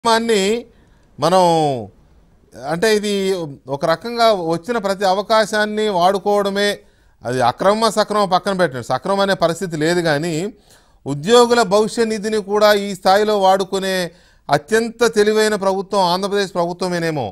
కార్యక్రమాన్ని మనం అంటే ఇది ఒక రకంగా వచ్చిన ప్రతి అవకాశాన్ని వాడుకోవడమే. అది అక్రమ సక్రమం పక్కన పెట్టండి, సక్రమం అనే పరిస్థితి లేదు, కానీ ఉద్యోగుల భవిష్య నిధిని కూడా ఈ స్థాయిలో వాడుకునే అత్యంత తెలివైన ప్రభుత్వం ఆంధ్రప్రదేశ్ ప్రభుత్వమేనేమో.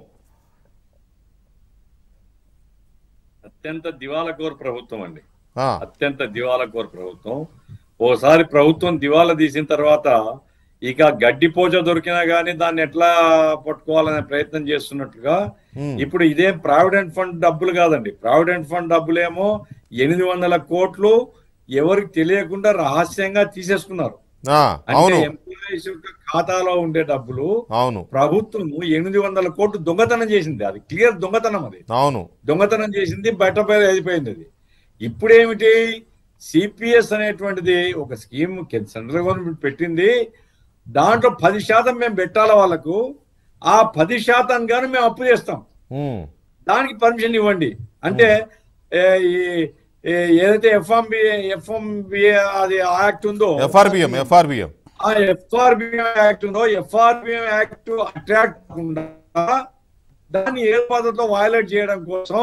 అత్యంత దివాలకోరు ప్రభుత్వం అండి, ఆ, అత్యంత దివాలకోరు ప్రభుత్వం. ఓసారి ప్రభుత్వం దివాలా తీసిన తర్వాత ఇక గడ్డిపోచ దొరికినా గానీ దాన్ని ఎట్లా పట్టుకోవాలనే ప్రయత్నం చేస్తున్నట్టుగా ఇప్పుడు ఇదేం ప్రావిడెంట్ ఫండ్ డబ్బులు కాదండి. ప్రావిడెంట్ ఫండ్ డబ్బులేమో 800 కోట్లు ఎవరికి తెలియకుండా రహస్యంగా తీసేసుకున్నారు. అంటే ఎంప్లాయీస్ యొక్క ఖాతాలో ఉండే డబ్బులు ప్రభుత్వం 800 కోట్లు దొంగతనం చేసింది. అది క్లియర్ దొంగతనం, అది దొంగతనం చేసింది, బయట అయిపోయింది. అది ఇప్పుడేమిటి, సిపిఎస్ అనేటువంటిది ఒక స్కీమ్ సెంట్రల్ గవర్నమెంట్ పెట్టింది. దాంట్లో 10% మేము పెట్టాలి వాళ్ళకు. ఆ 10% గాను మేము అప్పు చేస్తాం, దానికి పర్మిషన్ ఇవ్వండి అంటే ఏదైతే ఎఫ్ఎంబిఏ అది యాక్ట్ ఉందో, ఎఫ్ఆర్బిఎం యాక్ట్ ఉందో, ఎఫ్ఆర్బిఎం యాక్ట్ అట్రాక్ట్ కాకుండా దాన్ని ఏ పద్ధతిలో వయలేట్ చేయడం కోసం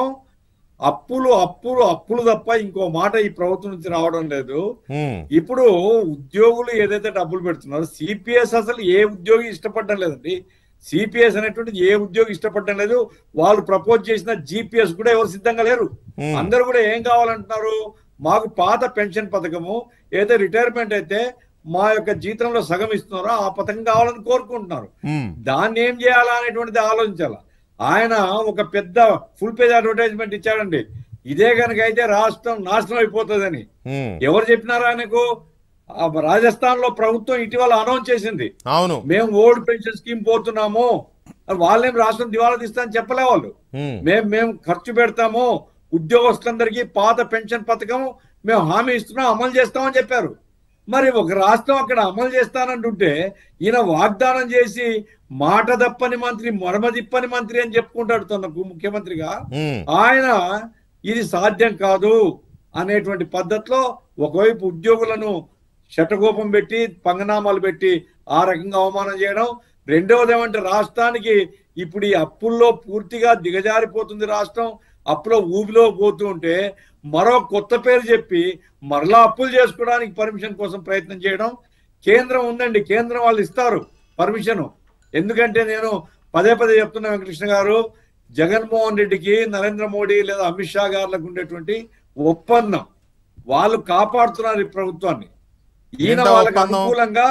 అప్పులు తప్ప ఇంకో మాట ఈ ప్రభుత్వం నుంచి రావడం లేదు. ఇప్పుడు ఉద్యోగులు ఏదైతే డబ్బులు పెడుతున్నారో, సిపిఎస్ అసలు ఏ ఉద్యోగి ఇష్టపడడం లేదండి. సిపిఎస్ అనేటువంటిది ఏ ఉద్యోగి ఇష్టపడడం లేదు. వాళ్ళు ప్రపోజ్ చేసిన జిపిఎస్ కూడా ఎవరు సిద్ధంగా లేరు. అందరూ కూడా ఏం కావాలంటున్నారు, మాకు పాత పెన్షన్ పథకము ఏదైతే రిటైర్మెంట్ అయితే మా యొక్క జీతంలో సగం ఇస్తున్నారో ఆ పథకం కావాలని కోరుకుంటున్నారు. దాన్ని ఏం చేయాలా అనేటువంటిది ఆలోచించాలా. ఆయన ఒక పెద్ద ఫుల్ పేజ్ అడ్వర్టైజ్మెంట్ ఇచ్చాడండి, ఇదే కనుక అయితే రాష్ట్రం నాశనం అయిపోతుందని. ఎవరు చెప్పినారు ఆయనకు? రాజస్థాన్ లో ప్రభుత్వం ఇటీవల అనౌన్స్ చేసింది, మేము ఓల్డ్ పెన్షన్ స్కీమ్ పోతున్నాము. వాళ్ళేం రాష్ట్రం దివాలా తీస్తామని చెప్పలే వాళ్ళు. మేము ఖర్చు పెడతాము, ఉద్యోగస్తులందరికీ పాత పెన్షన్ పథకం మేము హామీ ఇస్తున్నాం, అమలు చేస్తామని చెప్పారు. మరి ఒక రాష్ట్రం అక్కడ అమలు చేస్తానంటుంటే ఈయన వాగ్దానం చేసి మాట తప్పని మంత్రి, మరమ తిప్పని మంత్రి అని చెప్పుకుంటాడు తనకు ముఖ్యమంత్రిగా. ఆయన ఇది సాధ్యం కాదు అనేటువంటి పద్ధతిలో ఒకవైపు ఉద్యోగులను శటకోపం పెట్టి పంగనామాలు పెట్టి ఆ రకంగా అవమానం చేయడం. రెండవది ఏమంటే రాష్ట్రానికి ఇప్పుడు ఈ అప్పుల్లో పూర్తిగా దిగజారిపోతుంది రాష్ట్రం. అప్పులో ఊబిలో పోతూ ఉంటే మరో కొత్త పేరు చెప్పి మరలా అప్పులు చేసుకోవడానికి పర్మిషన్ కోసం ప్రయత్నం చేయడం. కేంద్రం ఉందండి, కేంద్రం వాళ్ళు ఇస్తారు పర్మిషన్. ఎందుకంటే నేను పదే చెప్తున్నా వెంకటకృష్ణ గారు, జగన్మోహన్ రెడ్డికి నరేంద్ర మోడీ లేదా అమిత్ షా గారులకు ఉండేటువంటి ఒప్పందం, వాళ్ళు కాపాడుతున్నారు ఈ ప్రభుత్వాన్ని. ఈయన వాళ్ళకి అనుకూలంగా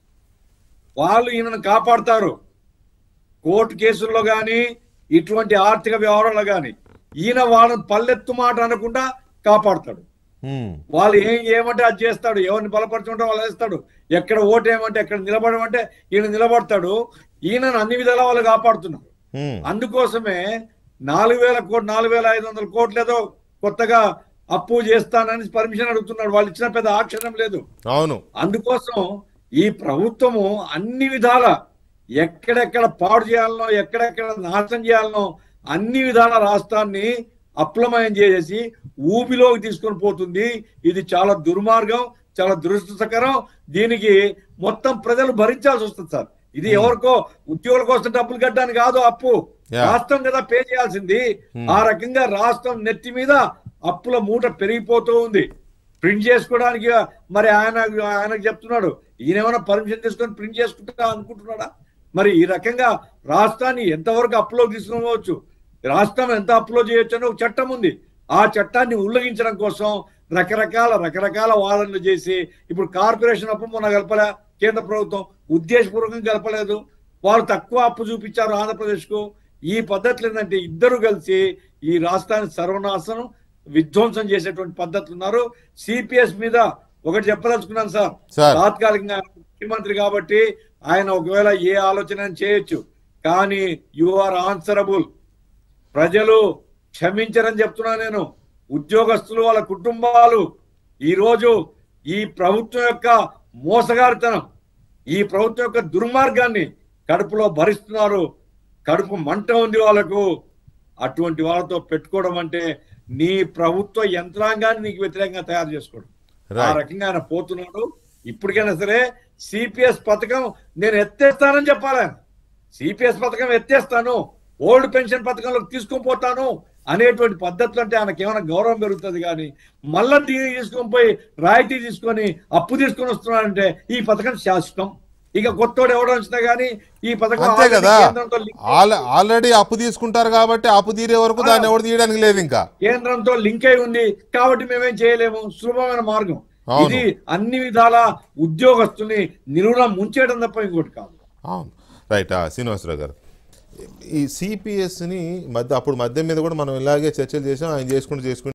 వాళ్ళు ఈయనను కాపాడుతారు. కోర్టు కేసుల్లో గాని ఇటువంటి ఆర్థిక వ్యవహారాలు గాని ఈయన వాళ్ళని పల్లెత్తు మాట అనకుండా కాపాడుతాడు. వాళ్ళు ఏమంటే అది చేస్తాడు, ఎవరిని బలపరచుకుంటే వాళ్ళు వేస్తాడు, ఎక్కడ ఓటేయమంటే ఎక్కడ నిలబడమంటే ఈయన నిలబడతాడు. ఈయనను అన్ని విధాలా వాళ్ళు కాపాడుతున్నారు. అందుకోసమే 4,000 కోట్లు 4,500 కోట్లు ఏదో కొత్తగా అప్పు చేస్తానని పర్మిషన్ అడుగుతున్నాడు. వాళ్ళు ఇచ్చిన పెద్ద ఆక్షేపం లేదు. అందుకోసం ఈ ప్రభుత్వము అన్ని విధాల ఎక్కడెక్కడ పాడు చేయాలనో, ఎక్కడెక్కడ నాశనం చేయాలనో అన్ని విధాల రాష్ట్రాన్ని అప్లమయం చేసి ఊబిలోకి తీసుకొని పోతుంది. ఇది చాలా దుర్మార్గం, చాలా దురదృష్టకరం. దీనికి మొత్తం ప్రజలు భరించాల్సి వస్తుంది సార్. ఇది ఎవరికో ఉద్యోగుల కోసం డబ్బులు కట్టడానికి కాదు, అప్పు రాష్ట్రం కదా పే చేయాల్సింది. ఆ రకంగా రాష్ట్రం నెత్తి మీద అప్పుల మూట పెరిగిపోతూ ఉంది. ప్రింట్ చేసుకోవడానికి మరి ఆయనకు చెప్తున్నాడు, ఈయన ఏమైనా పర్మిషన్ తీసుకొని ప్రింట్ చేసుకుంటా అనుకుంటున్నాడా? మరి ఈ రకంగా రాష్ట్రాన్ని ఎంతవరకు అప్పులో తీసుకోవచ్చు, రాష్ట్రం ఎంత అప్పులో చేయొచ్చు అని ఒక చట్టం ఉంది. ఆ చట్టాన్ని ఉల్లంఘించడం కోసం రకరకాల వాదనలు చేసి ఇప్పుడు కార్పొరేషన్ అప్పు మొన్న కలపలే కేంద్ర ప్రభుత్వం, ఉద్దేశపూర్వకంగా కలపలేదు. వాళ్ళు తక్కువ అప్పు చూపించారు ఆంధ్రప్రదేశ్కు. ఈ పద్ధతులు ఏంటంటే ఇద్దరు కలిసి ఈ రాష్ట్రాన్ని సర్వనాశనం విధ్వంసం చేసేటువంటి పద్ధతులు ఉన్నారు. సిపిఎస్ మీద ఒకటి చెప్పదలుచుకున్నాను సార్, తాత్కాలికంగా ముఖ్యమంత్రి కాబట్టి ఆయన ఒకవేళ ఏ ఆలోచన చేయొచ్చు, కానీ యు ఆర్ ఆన్సరబుల్. ప్రజలు క్షమించరని చెప్తున్నా నేను. ఉద్యోగస్తులు, వాళ్ళ కుటుంబాలు ఈరోజు ఈ ప్రభుత్వం యొక్క మోసగారితనం, ఈ ప్రభుత్వం యొక్క దుర్మార్గాన్ని కడుపులో భరిస్తున్నారు. కడుపు మంట ఉంది వాళ్ళకు. అటువంటి వాళ్ళతో పెట్టుకోవడం అంటే నీ ప్రభుత్వ యంత్రాంగాన్ని నీకు వ్యతిరేకంగా తయారు చేసుకోవడం. ఆ రకంగా ఆయన పోతున్నాడు. ఇప్పటికైనా సరే సిపిఎస్ పథకం నేను ఎత్తేస్తానని చెప్పాలి. సిపిఎస్ పథకం ఎత్తేస్తాను, ఓల్డ్ పెన్షన్ పథకంలోకి తీసుకొని పోతాను అనేటువంటి పద్ధతులు అంటే ఆయనకి ఏమైనా గౌరవం పెరుగుతుంది. కానీ మళ్ళా దీన్ని తీసుకొని పోయి రాయితీ తీసుకొని అప్పు తీసుకొని వస్తున్నాడంటే ఈ పథకం శాశ్వతం. ఇక కొత్తోడు ఎవడో వచ్చినా కానీ ఈ పథకం అంతే కదా, కేంద్రంతో ఆల్రెడీ అప్పు తీసుకుంటారు కాబట్టి అప్పు తీరే వరకు దాన్ని ఎవరు తీయడానికి లేదు, ఇంకా కేంద్రంతో లింక్ అయి ఉంది కాబట్టి మేమేం చేయలేము. సులభమైన మార్గం ఇది. అన్ని విధాల ఉద్యోగస్తుని నిలువున ముంచేయడం తప్ప ఇంకోటి కాదు. అవును, రైట్. శ్రీనివాసరావు గారు, ఈ సిపిఎస్ని అప్పుడు మద్యం మీద కూడా మనం ఇలాగే చర్చలు చేసాం, ఆయన చేసుకుంటూ